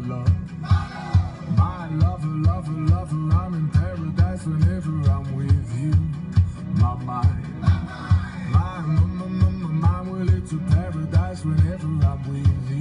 love. My lover, lover, lover, I'm in paradise whenever I'm with you. My mind, my mind will lead to paradise whenever I'm with you.